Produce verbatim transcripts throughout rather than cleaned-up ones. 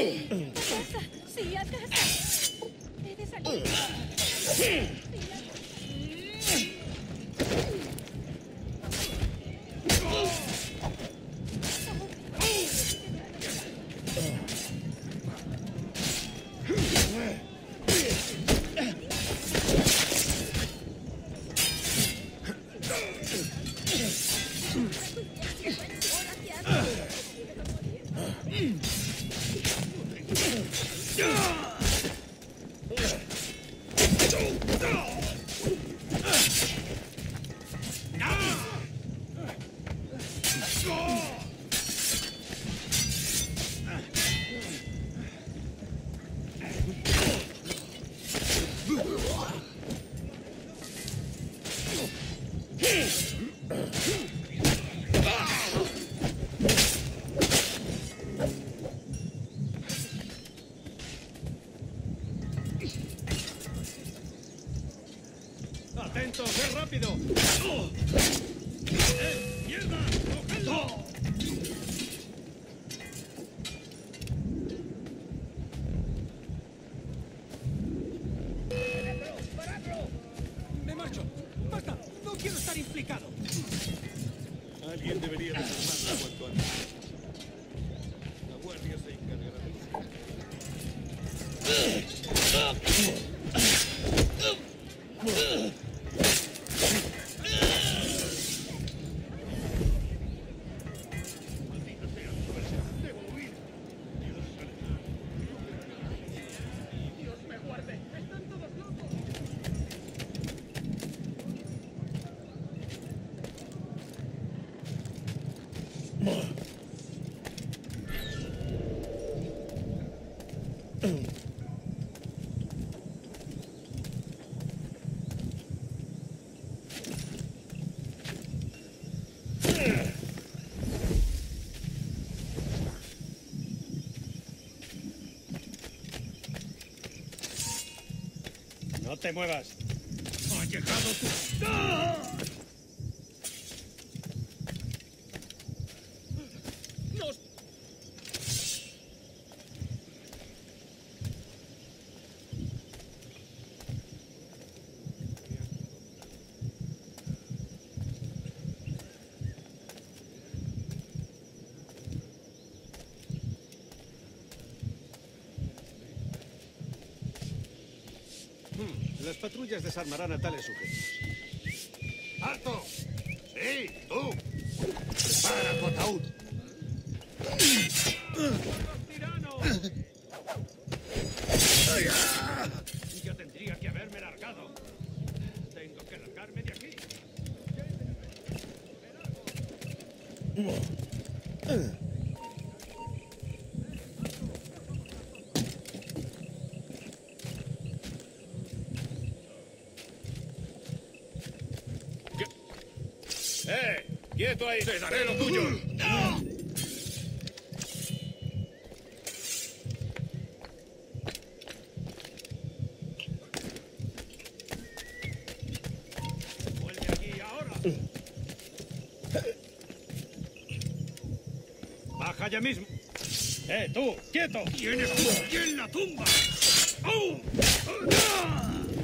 Sí, a casa. He de salir. ¡Atento! ¡Sé rápido! ¡Eh! ¡Mierda! ¡Cogedlo! ¡Me marcho! ¡Basta! ¡No quiero estar implicado! Alguien debería desarmarla cuanto antes. La guardia se encargará de ¡No te muevas! ¡Ha llegado tu... ¡Ah! ¡Nos... Las patrullas desarmarán a tales sujetos. ¡Alto! ¡Sí! ¡Tú! ¡Prepara tu ataúd! Yo tendría que haberme largado. Tengo que largarme de aquí. ¡Eh! ¡Quieto ahí! ¡Te daré lo tuyo! ¡No! ¡Vuelve aquí ahora! ¡Baja ya mismo! ¡Eh, tú! ¡Quieto! ¡Tienes un pie en la tumba! ¡Oh! ¡Ah!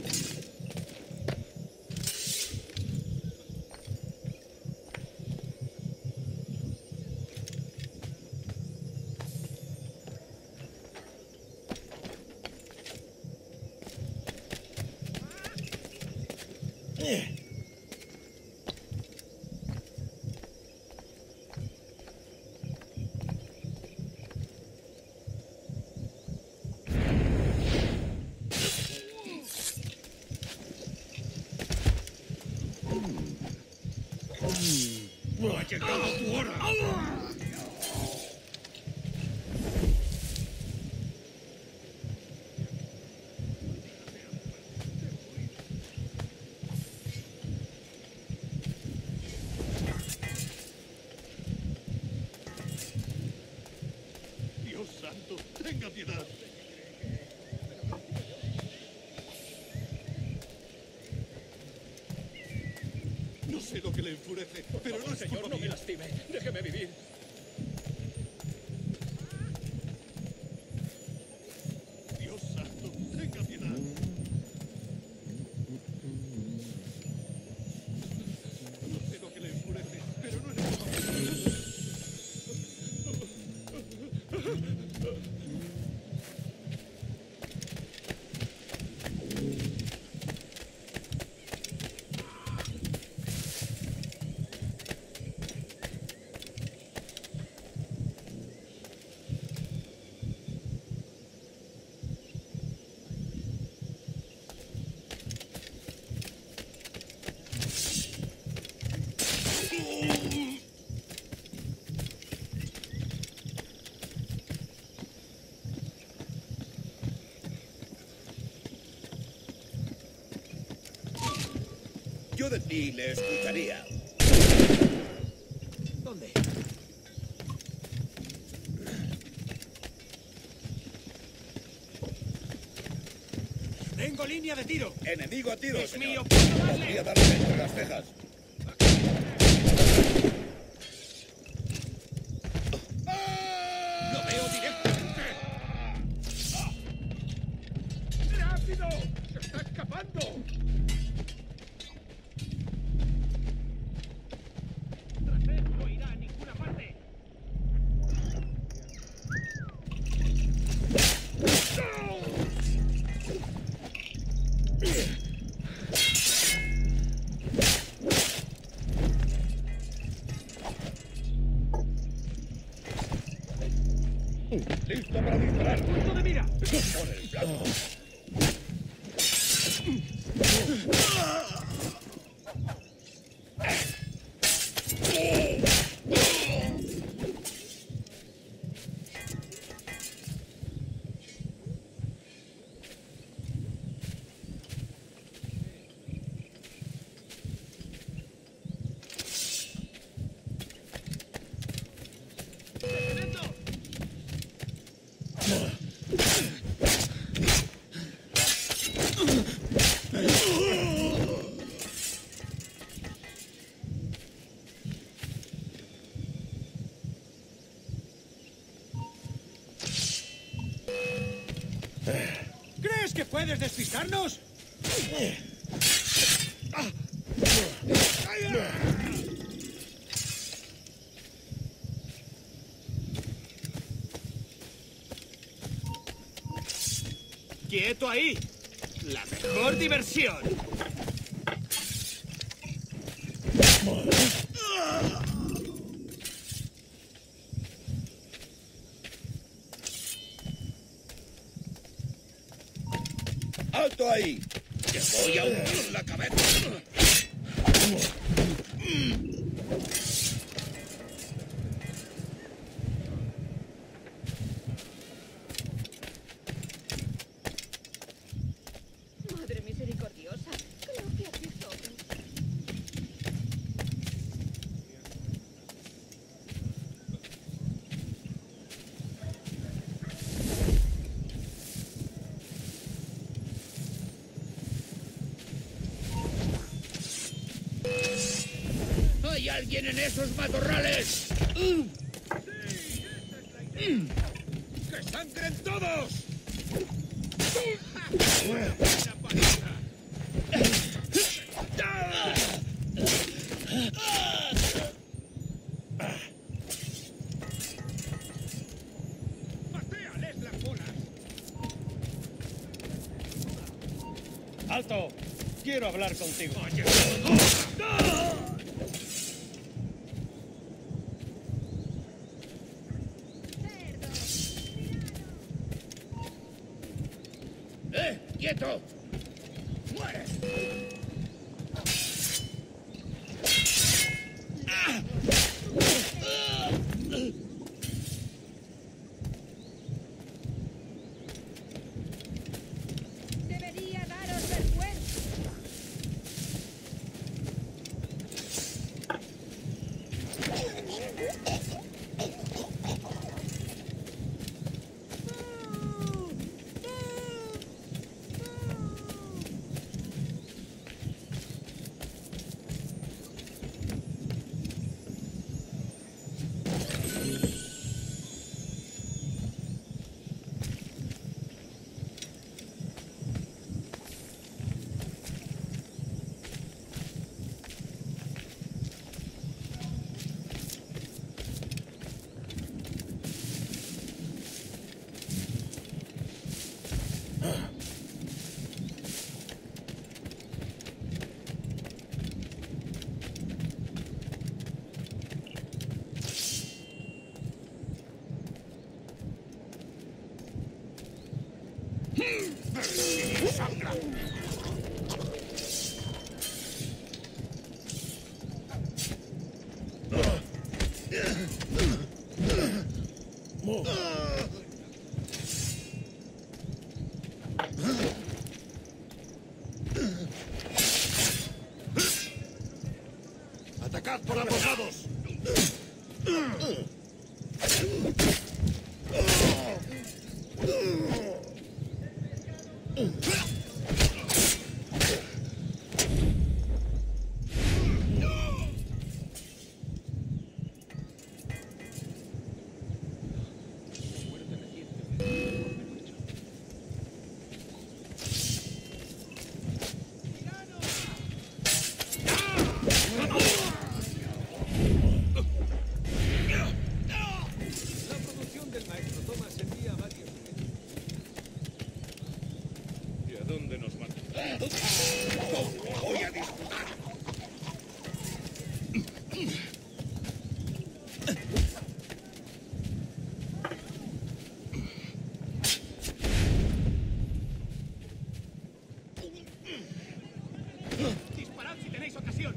¡Ha llegado tu hora! ¡Dios santo! ¡Tenga piedad! No sé lo que le enfurece, pero no es Señor, culpa no me mía. lastime. Déjeme vivir. orgullo de ti, le escucharía. ¿Dónde? Tengo línea de tiro. Enemigo a tiro, Es señor. mío, puedo darle. Podría darle entre las cejas. ¡Lo veo directamente! ¡Rápido! ¡Se está escapando! Tras él no irá a ninguna parte. ¡Listo para disparar! ¡Punto de mira! ¡Por el blanco! ¿Crees que puedes despistarnos? ¡Quieto ahí! ¡La mejor diversión! ¡Alto ahí! ¡Te voy a hundir la cabeza! Madre misericordiosa. Creo que aquí sobra. ¡Hay alguien en esos matorrales! ¡Que sangren todos! ¡Patéales las bolas! ¡Alto! Quiero hablar contigo. ¡Eh! ¡Quieto! ¡Muere! Debería daros vergüenza. avanzados! La producción del maestro Thomas envía varios emails. ¿Y a dónde nos mandan? ¡Voy a disputar! Disparad si tenéis ocasión.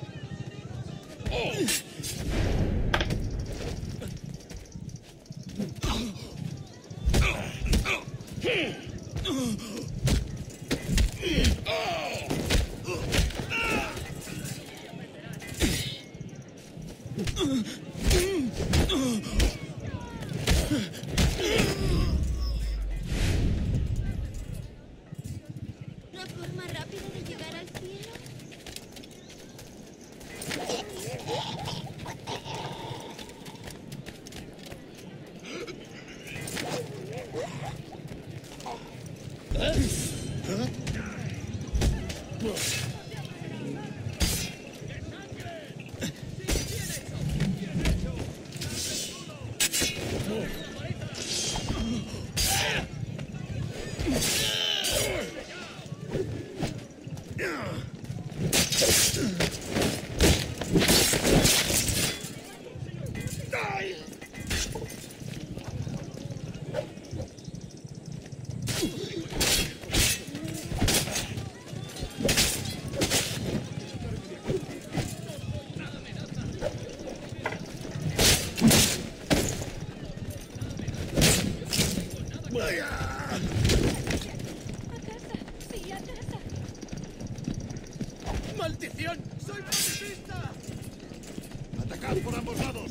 ¿La forma rápida de llegar al cielo? ¡A casa! ¡Sí, a casa! ¡Maldición! ¡Soy pacifista! ¡Atacad por ambos lados!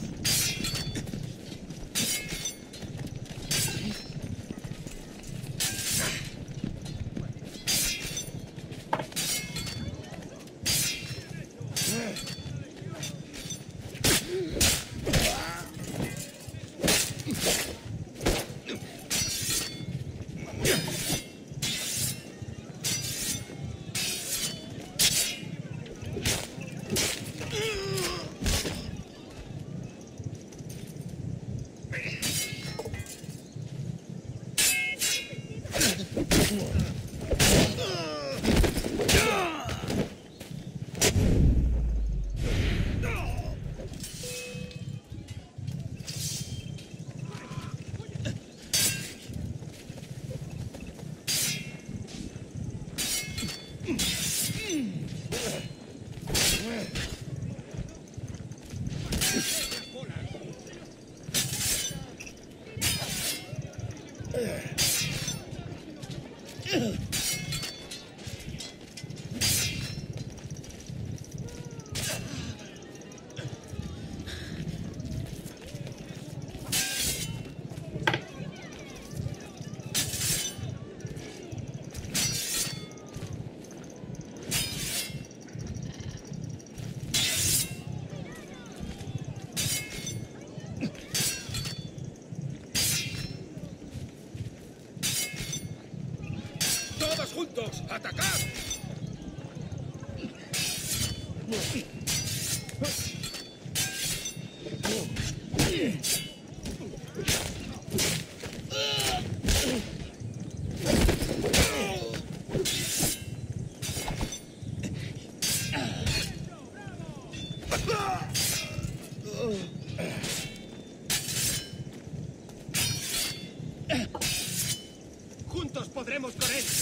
¡Todos juntos! ¡Atacad! ¡Juntos podremos con él!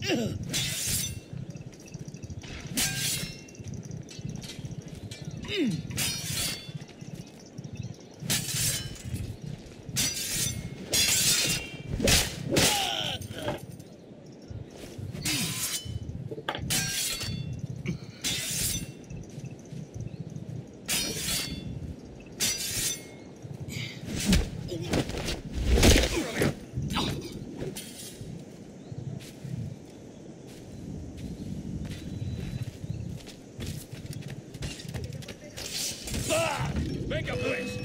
¡Venga, pues!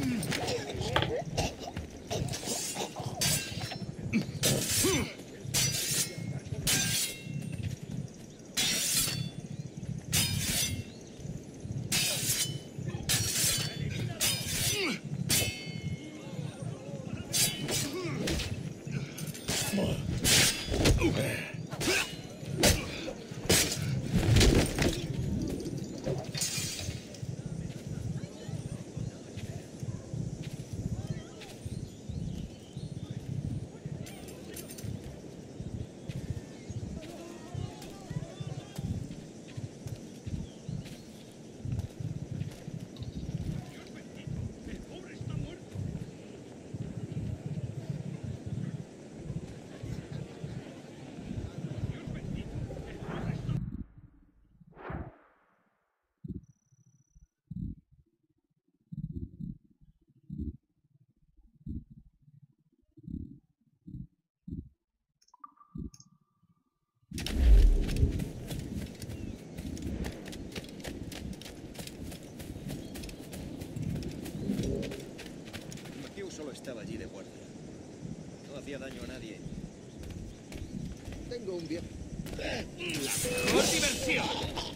Solo estaba allí de guardia. No hacía daño a nadie. Tengo un viejo. ¡Mejor diversión!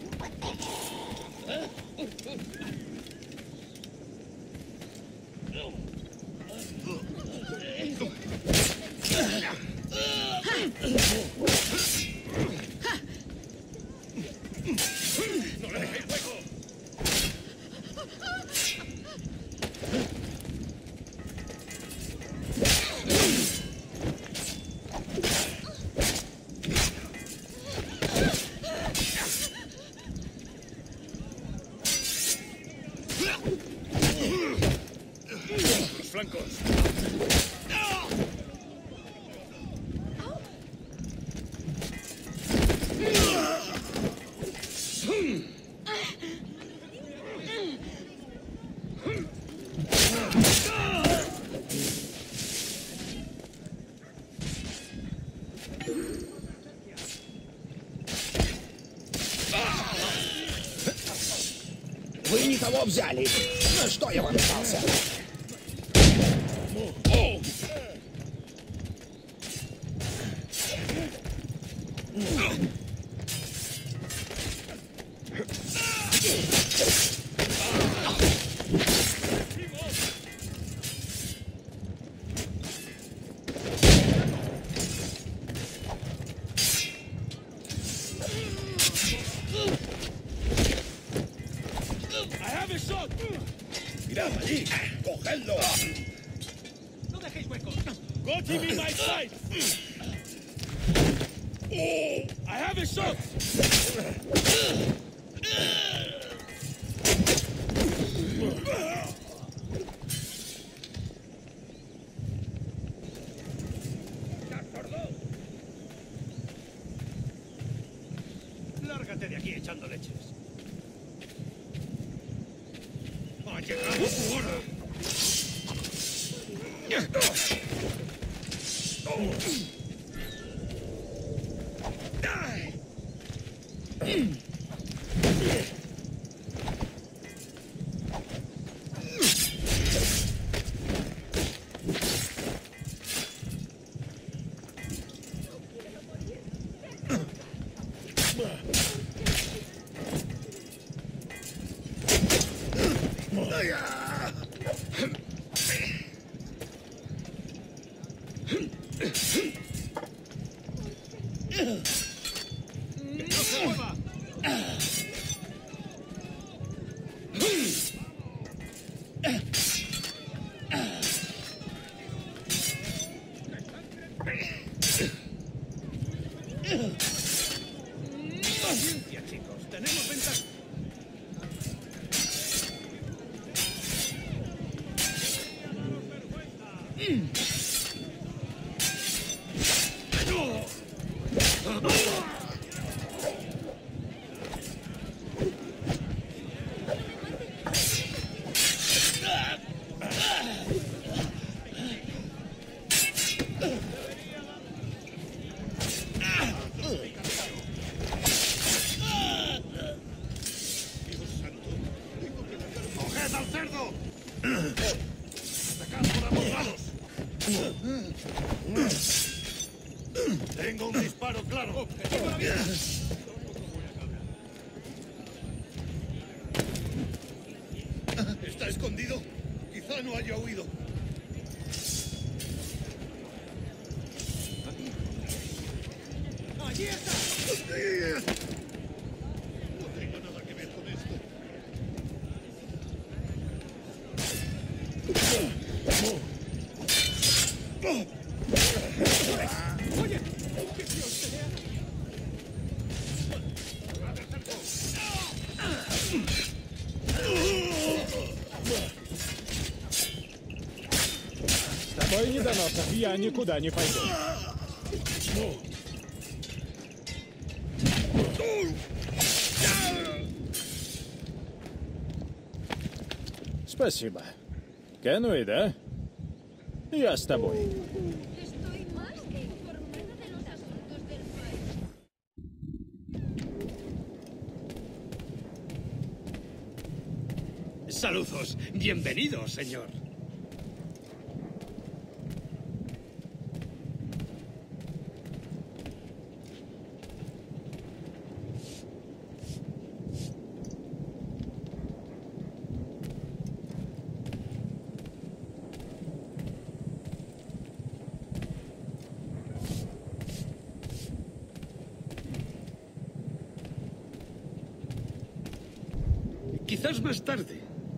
¡No le dejéis hueco! ¡Los flancos! Вы никого взяли. Ну что я вам остался? Mirad allí. Cogedlo. ¡No dejéis huecos! Got him in my sight! I have a shot! Lárgate de aquí echando leches. ¡Ha llegado tu hora! ¡No se mueva! Paciencia, chicos. Tenemos ventaja. ¡Coged al cerdo! ¡Atacad por ambos lados! Tengo un disparo claro. ¡Objetivo a la vista! ¿Está escondido? Quizá no haya huido. ¡Allí está! No tengo nada que ver con esto. ¡Oye! ¡Que Dios te vea! С тобой не доносов, я никуда не пойду. Спасибо. Кенуи, да? Я с тобой. Estoy más que informada de los asuntos del país. Saludos. Bienvenido, señor. Quizás más tarde.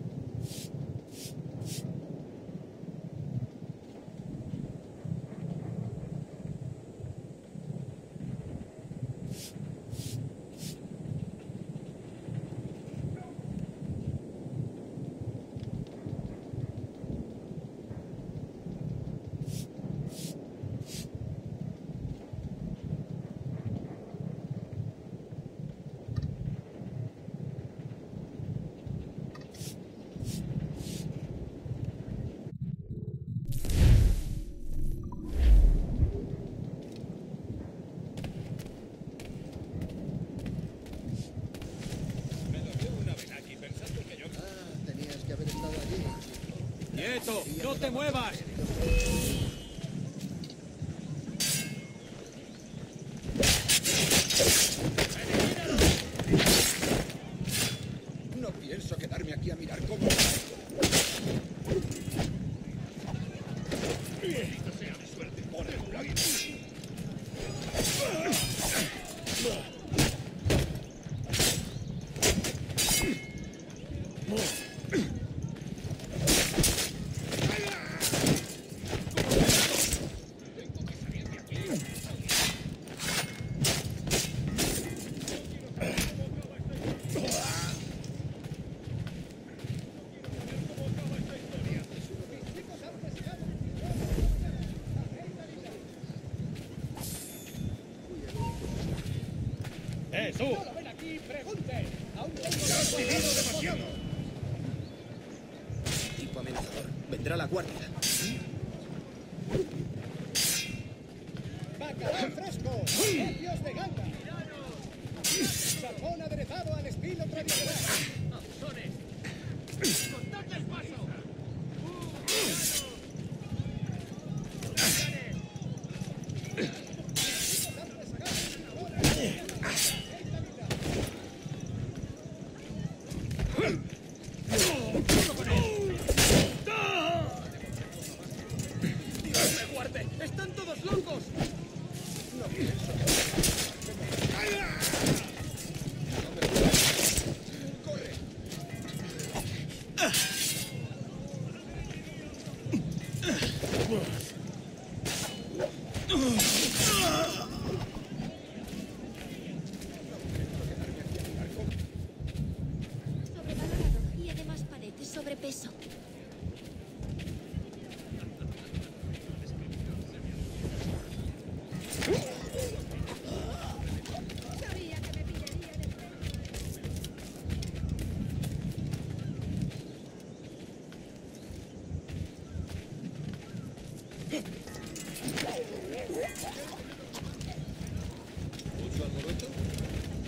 ¡Quieto! ¡No te muevas! No pienso quedarme aquí a mirar cómo... Bendito sea mi suerte. Ponedlo ahí. ¡Eh, tú! ¡Ven aquí, pregunte! ¡Aún ¡Ya has vivido demasiado! Tipo amenazador. Vendrá la guardia. ¡Bacalao fresco! ¡Precios de gamba! ¡Salmón aderezado al estilo tradicional! ¡Cortadle el paso!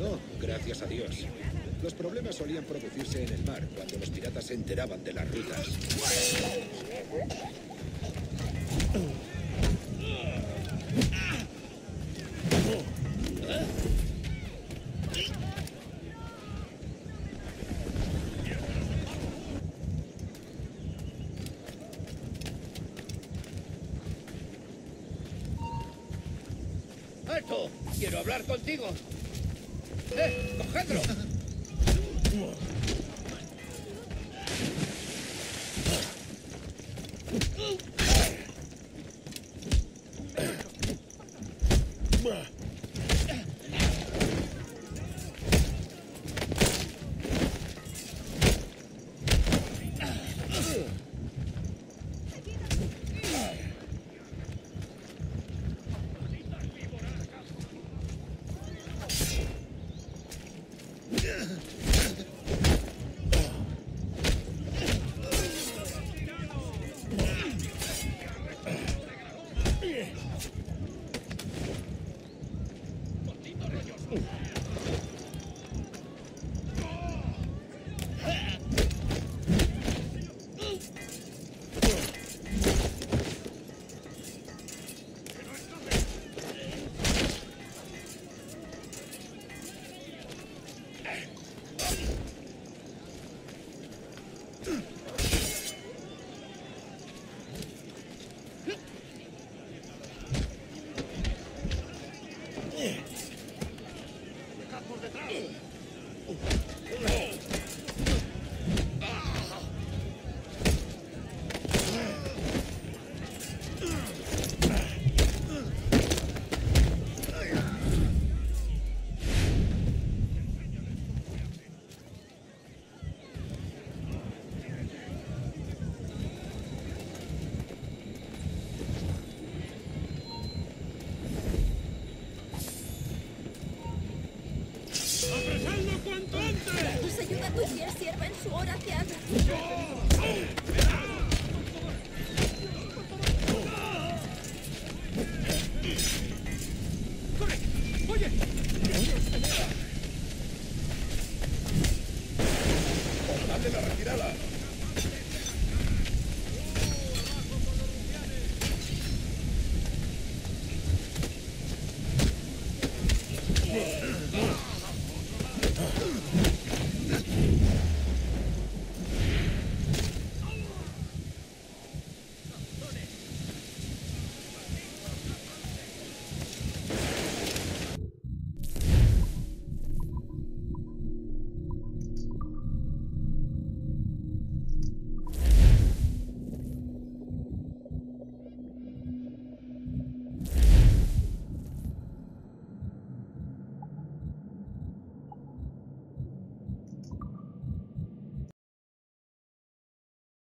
No, gracias a Dios. Los problemas solían producirse en el mar, cuando los piratas se enteraban de las rutas. ¡Alto! ¡Quiero hablar contigo! ¡Eh! ¡Cogedlo! ¡Apresadlo cuanto antes! Nos ayuda a tu fiel sierva en su hora que haga. ¡Corre! ¡Oye!